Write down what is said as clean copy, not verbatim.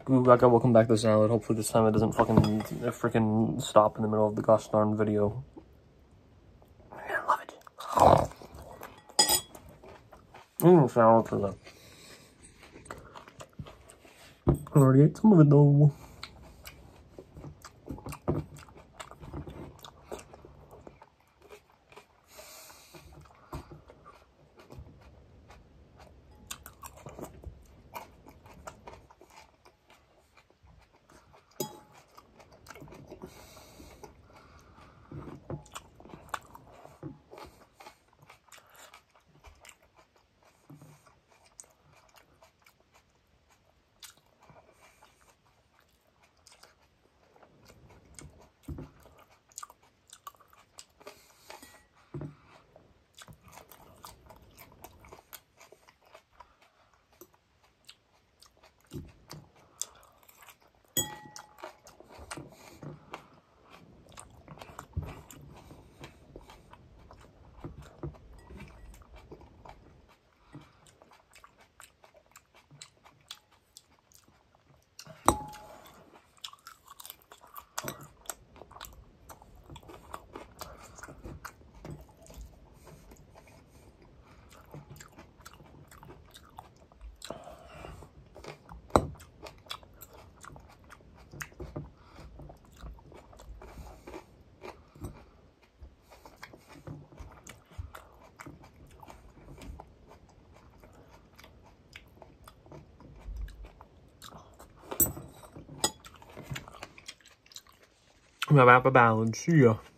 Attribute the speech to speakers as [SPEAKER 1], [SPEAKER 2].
[SPEAKER 1] welcome back to the salad. Hopefully this time it doesn't freaking stop in the middle of the gosh darn video. I love it. Salad for that. I already ate some of it though. I'm about to balance, see ya.